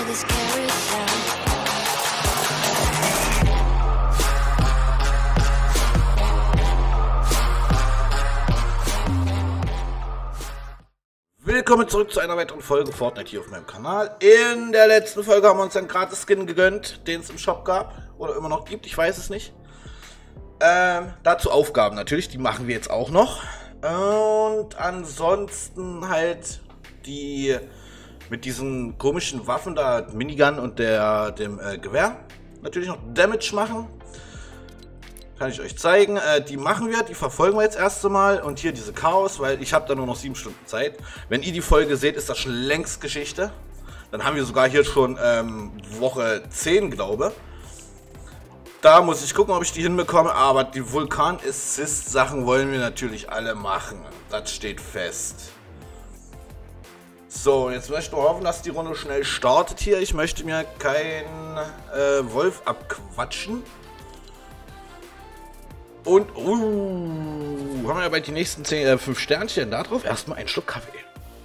this carousel. Willkommen zurück zu einer weiteren Folge Fortnite hier auf meinem Kanal. In der letzten Folge haben wir uns einen Gratis-Skin gegönnt, den es im Shop gab oder immer noch gibt, ich weiß es nicht. Dazu Aufgaben natürlich, die machen wir jetzt auch noch. Und ansonsten halt die mit diesen komischen Waffen da, Minigun und dem Gewehr, natürlich noch Damage machen. Kann ich euch zeigen. Die machen wir, die verfolgen wir jetzt erst einmal. Und hier diese Chaos, weil ich habe da nur noch 7 Stunden Zeit. Wenn ihr die Folge seht, ist das schon längst Geschichte. Dann haben wir sogar hier schon Woche 10, glaube. Da muss ich gucken, ob ich die hinbekomme. Aber die Vulkan-Assist-Sachen wollen wir natürlich alle machen. Das steht fest. So, jetzt möchte ich nur hoffen, dass die Runde schnell startet hier. Ich möchte mir keinen Wolf abquatschen. Und, haben wir ja bald die nächsten 5 Sternchen da drauf. Erstmal einen Schluck Kaffee.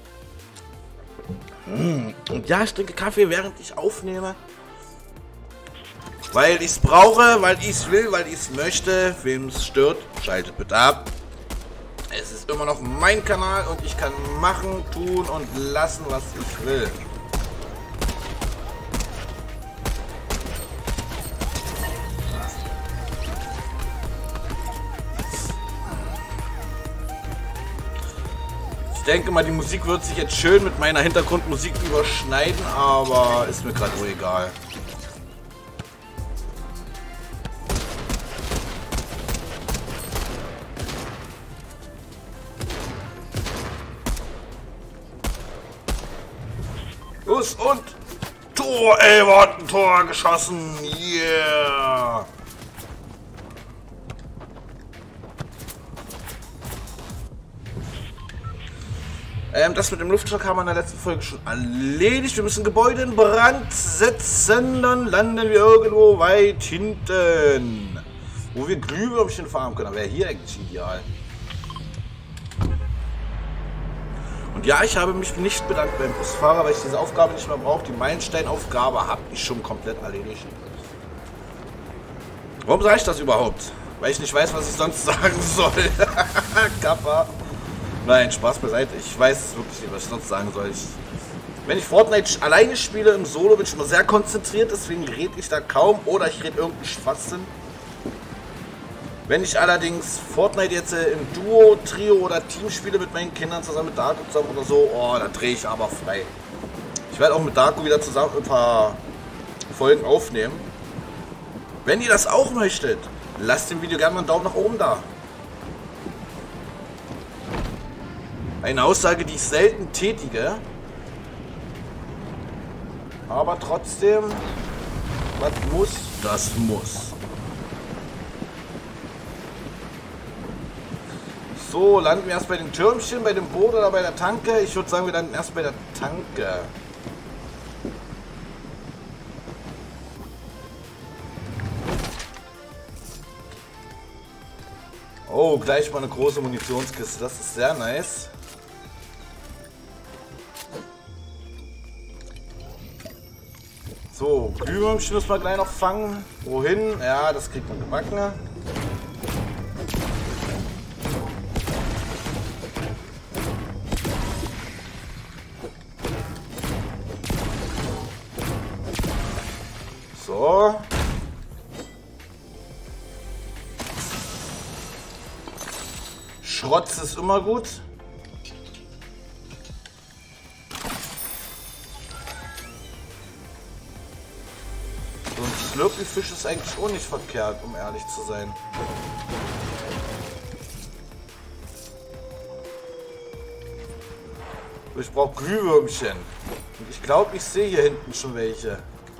Und ja, ich trinke Kaffee, während ich aufnehme. Weil ich es brauche, weil ich es will, weil ich es möchte. Wem es stört, schaltet bitte ab. Es ist immer noch mein Kanal und ich kann machen, tun und lassen, was ich will. Ich denke mal, die Musik wird sich jetzt schön mit meiner Hintergrundmusik überschneiden, aber ist mir gerade so egal. Los und Tor, ey, wir hatten ein Tor geschossen, yeah! Das mit dem Luftschlag haben wir in der letzten Folge schon erledigt. Wir müssen Gebäude in Brand setzen, dann landen wir irgendwo weit hinten. Wo wir Glühwürmchen farmen können. Wäre hier eigentlich ideal. Und ja, ich habe mich nicht bedankt beim Busfahrer, weil ich diese Aufgabe nicht mehr brauche. Die Meilensteinaufgabe habe ich schon komplett erledigt. Warum sage ich das überhaupt? Weil ich nicht weiß, was ich sonst sagen soll. Kappa. Nein, Spaß beiseite. Ich weiß wirklich nicht, was ich sonst sagen soll. Wenn ich Fortnite alleine spiele im Solo, bin ich immer sehr konzentriert, deswegen rede ich da kaum oder ich rede irgendeinen Schwachsinn. Wenn ich allerdings Fortnite jetzt im Duo, Trio oder Team spiele mit meinen Kindern zusammen mit Darko zusammen oder so, oh, da drehe ich aber frei. Ich werde auch mit Darko wieder zusammen ein paar Folgen aufnehmen. Wenn ihr das auch möchtet, lasst dem Video gerne mal einen Daumen nach oben da. Eine Aussage, die ich selten tätige. Aber trotzdem, was muss, das muss. So, landen wir erst bei den Türmchen, bei dem Boot oder bei der Tanke? Ich würde sagen, wir landen erst bei der Tanke. Oh, gleich mal eine große Munitionskiste. Das ist sehr nice. So, Glühwürmchen müssen wir gleich noch fangen. Wohin? Ja, das kriegt man gebacken. So. Schrotz ist immer gut. So ein Slurpy-Fisch ist eigentlich auch nicht verkehrt, um ehrlich zu sein. Ich brauche Glühwürmchen. Und ich glaube, ich sehe hier hinten schon welche.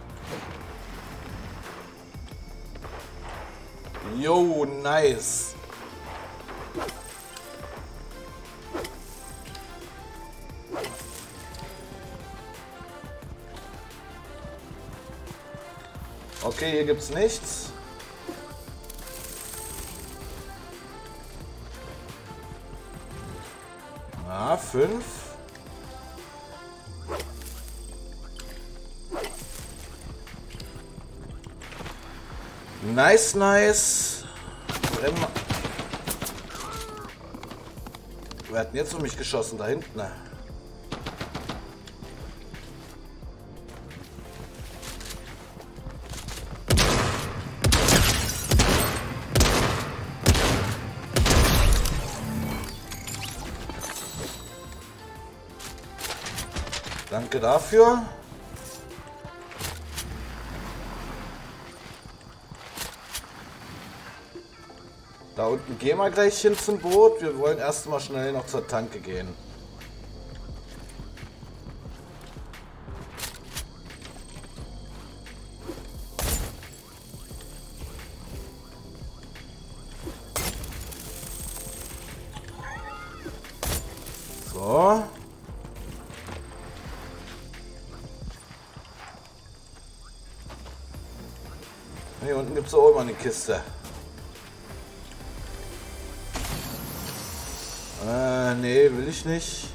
Yo, nice. Okay, hier gibt's nichts. Na, 5. Nice, nice. Renn mal. Wer hat denn jetzt um mich geschossen? Da hinten. Danke dafür. Da unten gehen wir gleich hin zum Boot. Wir wollen erst mal schnell noch zur Tanke gehen. So. Hier unten gibt es auch immer eine Kiste. Nee, will ich nicht.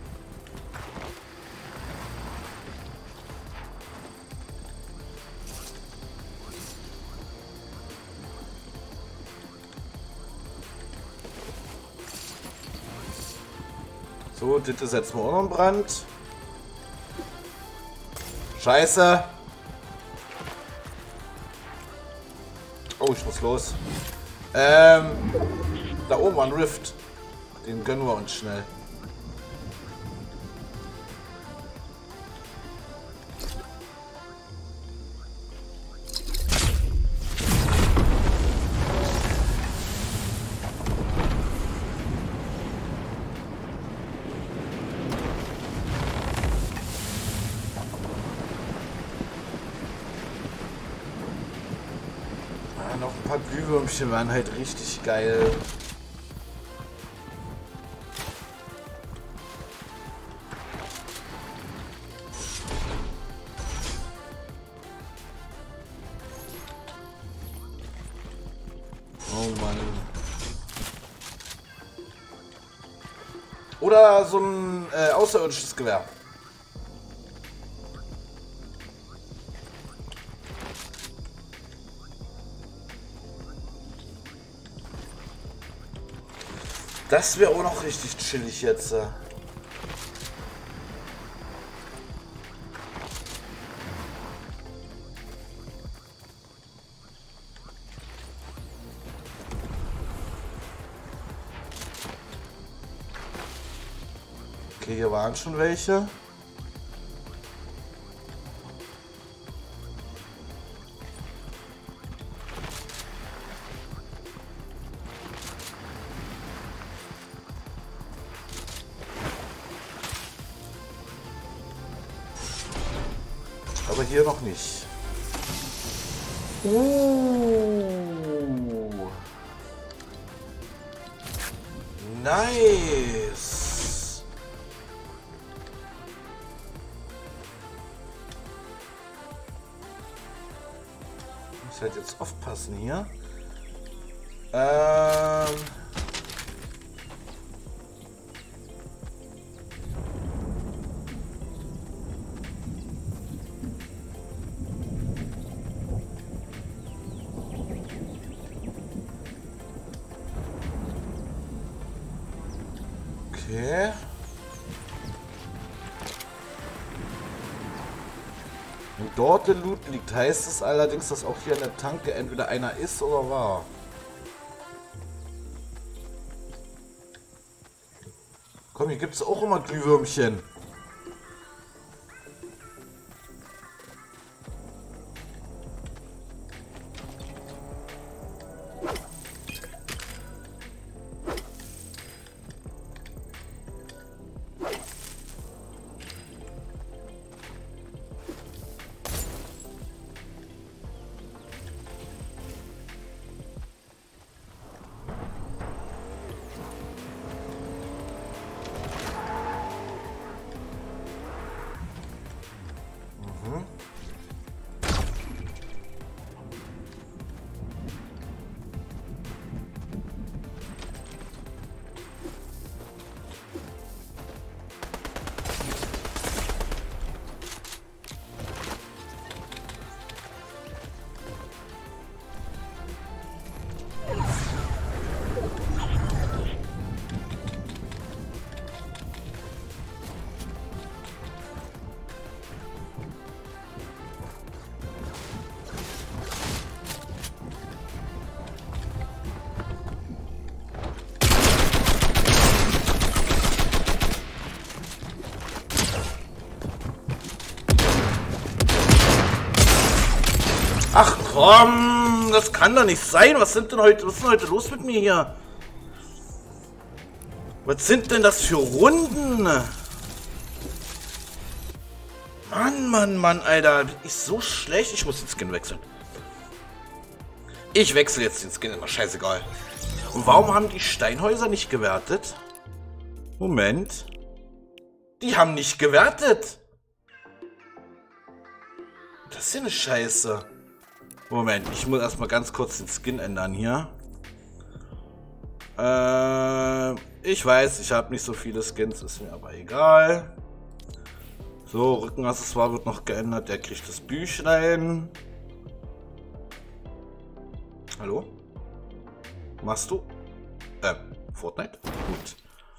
So, das setzen wir auch noch in Brand. Scheiße. Oh, ich muss los. Da oben war ein Rift. Den gönnen wir uns schnell. Ah, noch ein paar Glühwürmchen waren halt richtig geil. Oder so ein außerirdisches Gewehr. Das wäre auch noch richtig chillig jetzt. Okay, hier waren schon welche. Aber hier noch nicht. Nice. Ich muss halt jetzt aufpassen hier. Okay. Wenn dort der Loot liegt, heißt es allerdings, dass auch hier in der Tanke entweder einer ist oder war. Komm, hier gibt es auch immer Glühwürmchen. Ach komm, das kann doch nicht sein. Was ist denn heute los mit mir hier? Was sind denn das für Runden? Mann, Alter. Bin ich so schlecht? Ich muss den Skin wechseln. Ich wechsle jetzt den Skin, immer scheißegal. Und warum haben die Steinhäuser nicht gewertet? Moment. Die haben nicht gewertet. Das ist ja eine Scheiße. Moment, ich muss erstmal ganz kurz den Skin ändern hier. Ich weiß, ich habe nicht so viele Skins, ist mir aber egal. So, Rückenaccessoire wird noch geändert, der kriegt das Büchlein. Hallo? Machst du? Fortnite? Gut.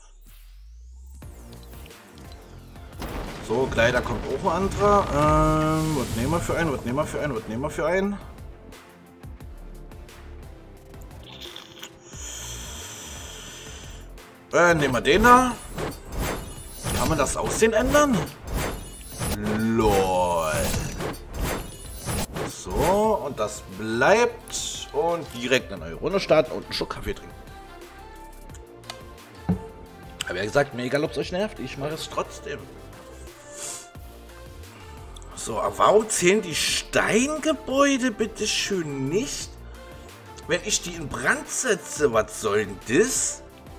So, Kleider kommt auch ein anderer. Was nehmen wir für einen? Was nehmen wir für einen? Was nehmen wir für einen? Nehmen wir den da. Kann man das Aussehen ändern? LOL. So, und das bleibt. Und direkt eine neue Runde starten und einen Schluck Kaffee trinken. Aber wie gesagt, mir egal, ob es euch nervt, ich mache es trotzdem. So, aber warum zählen die Steingebäude bitte schön nicht? Wenn ich die in Brand setze, was soll denn das?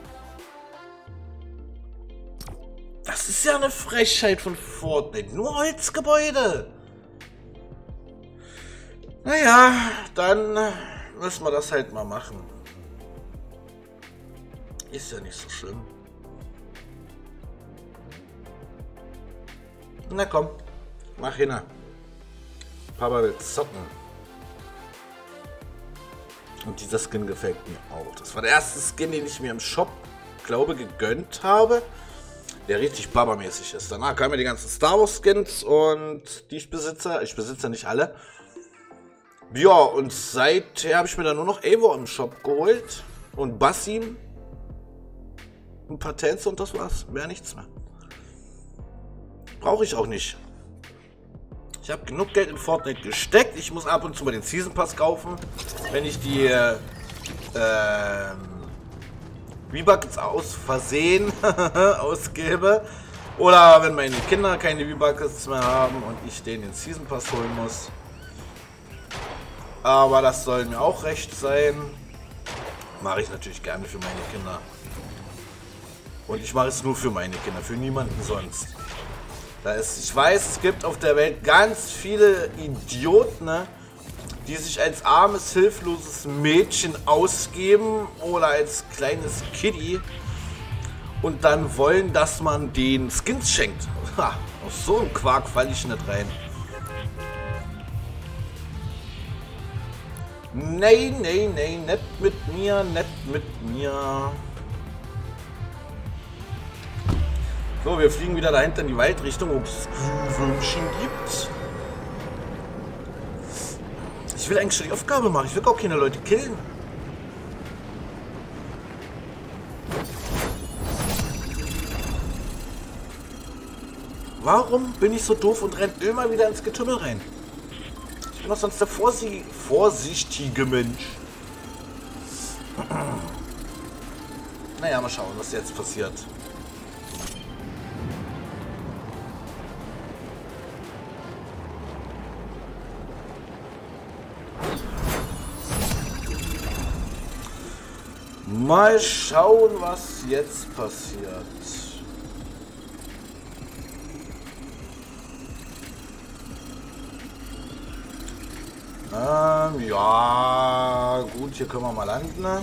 Das ist ja eine Frechheit von Fortnite. Nur Holzgebäude. Naja, dann müssen wir das halt mal machen. Ist ja nicht so schlimm. Na komm, mach hin. Papa will zocken. Und dieser Skin gefällt mir auch. Das war der erste Skin, den ich mir im Shop, glaube, gegönnt habe. Der richtig Baba-mäßig ist. Danach kamen mir die ganzen Star Wars Skins und die ich besitze. Ich besitze nicht alle. Ja, und seither habe ich mir dann nur noch Eivor im Shop geholt. Und Basim. Ein paar Tänze und das war's. Mehr nichts mehr. Brauche ich auch nicht. Ich habe genug Geld in Fortnite gesteckt. Ich muss ab und zu mal den Season Pass kaufen. Wenn ich die V-Bucks aus Versehen ausgebe. Oder wenn meine Kinder keine V-Bucks mehr haben und ich denen den Season Pass holen muss. Aber das soll mir auch recht sein. Mache ich natürlich gerne für meine Kinder. Und ich mache es nur für meine Kinder, für niemanden sonst. Ich weiß, es gibt auf der Welt ganz viele Idioten, ne, die sich als armes, hilfloses Mädchen ausgeben oder als kleines Kiddie und dann wollen, dass man den Skins schenkt. Ha, aus so einem Quark falle ich nicht rein. Nee, nicht mit mir, nicht mit mir. So, wir fliegen wieder dahinter in die Waldrichtung, ob es Würmchen gibt. Ich will eigentlich schon die Aufgabe machen. Ich will auch keine Leute killen. Warum bin ich so doof und renne immer wieder ins Getümmel rein? Ich bin doch sonst der vorsichtige Mensch. Naja, mal schauen, was jetzt passiert. Mal schauen, was jetzt passiert. Ja, gut, hier können wir mal landen. Ne?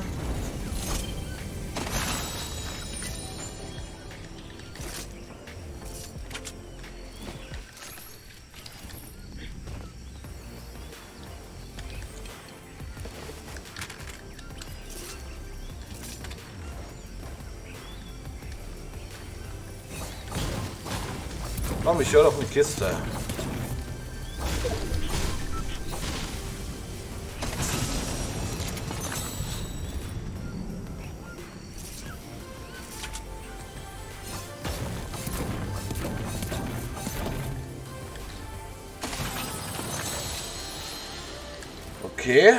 Komm, ich höre doch eine Kiste. Okay.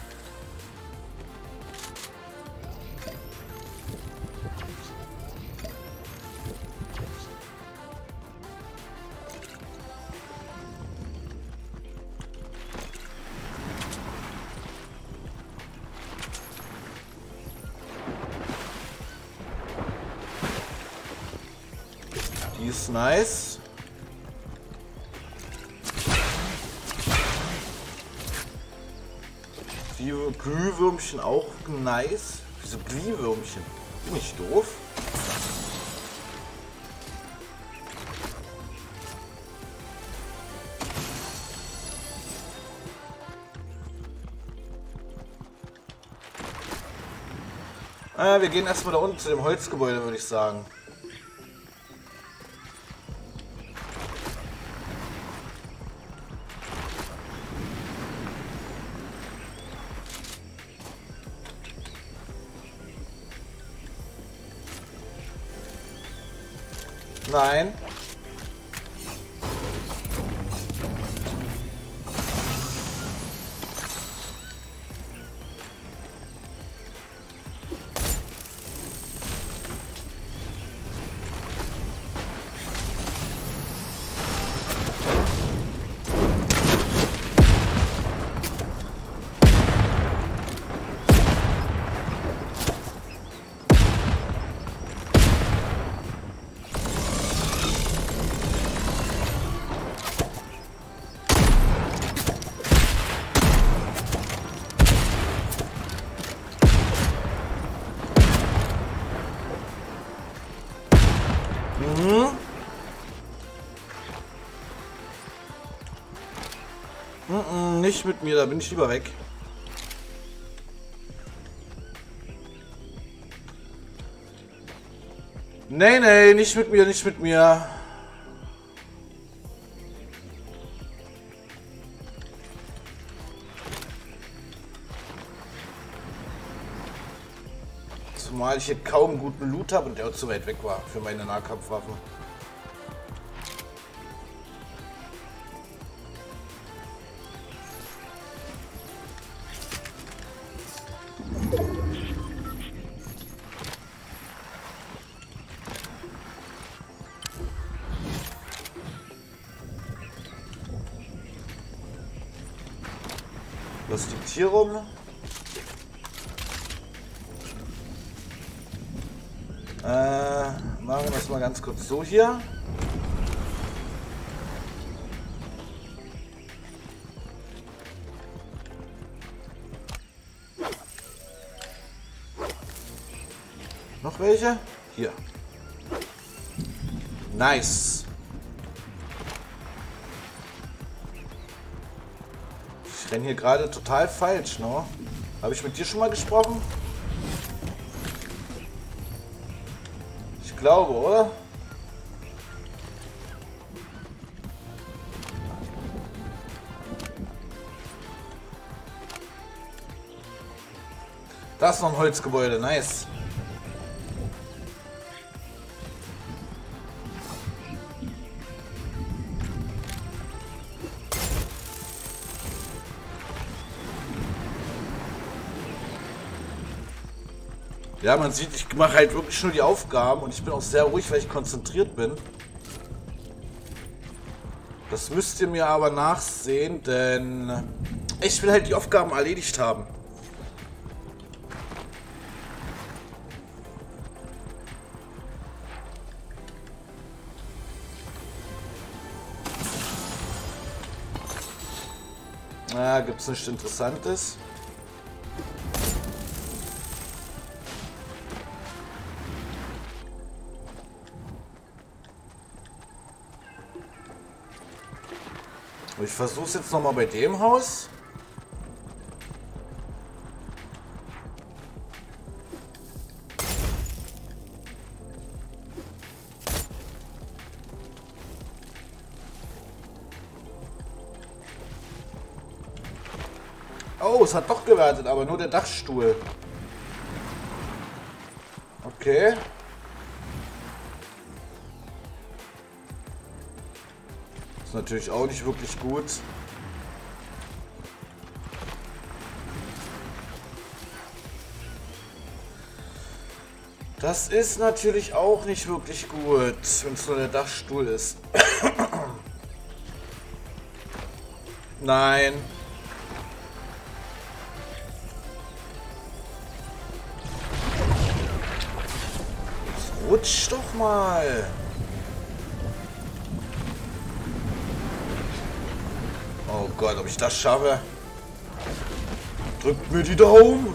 Die ist nice. Die Glühwürmchen auch nice. Wieso Glühwürmchen? Bin ich doof? Wir gehen erstmal da unten zu dem Holzgebäude, würde ich sagen. Nein. Nicht mit mir, da bin ich lieber weg. Nee, nee, nicht mit mir, nicht mit mir. Zumal ich hier kaum guten Loot habe und der auch zu weit weg war für meine Nahkampfwaffen. Was liegt hier rum? Machen wir das mal ganz kurz so hier. Noch welche? Hier. Nice. Ich renne hier gerade total falsch, ne? Habe ich mit dir schon mal gesprochen? Ich glaube, oder? Da ist noch ein Holzgebäude, nice. Ja, man sieht, ich mache halt wirklich nur die Aufgaben und ich bin auch sehr ruhig, weil ich konzentriert bin. Das müsst ihr mir aber nachsehen, denn ich will halt die Aufgaben erledigt haben. Na, gibt's nichts Interessantes? Ich versuche es jetzt nochmal bei dem Haus. Oh, es hat doch gewartet, aber nur der Dachstuhl. Okay. Ist natürlich auch nicht wirklich gut. Das ist natürlich auch nicht wirklich gut, wenn es nur der Dachstuhl ist. Nein. Jetzt rutsch doch mal. Oh Gott, ob ich das schaffe? Drückt mir die Daumen.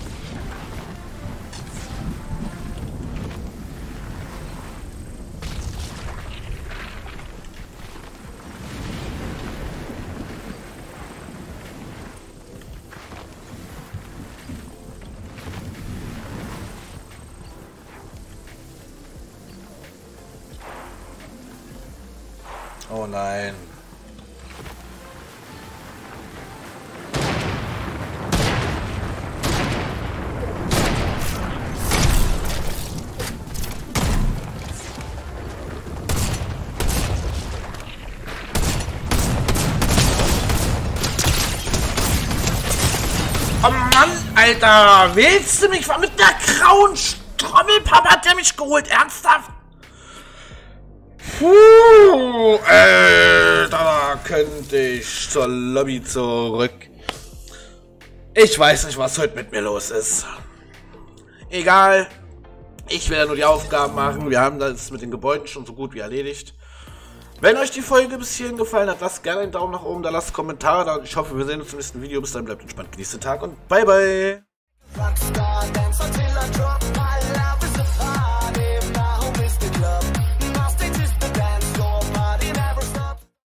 Oh nein. Oh Mann, Alter! Willst du mich mit der grauen Strommelpappe hat der mich geholt? Ernsthaft? Puh, Alter, da könnte ich zur Lobby zurück. Ich weiß nicht, was heute mit mir los ist. Egal. Ich werde nur die Aufgaben machen. Wir haben das mit den Gebäuden schon so gut wie erledigt. Wenn euch die Folge bis hierhin gefallen hat, lasst gerne einen Daumen nach oben da, lasst Kommentare da. Ich hoffe, wir sehen uns im nächsten Video. Bis dann, bleibt entspannt, genießt den Tag und bye bye.